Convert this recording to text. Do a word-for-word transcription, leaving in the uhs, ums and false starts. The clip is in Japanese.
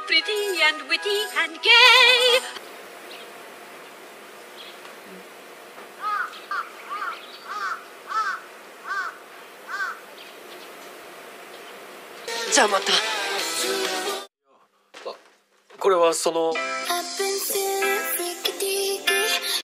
pretty and witty and gay. じゃあまた。これはその。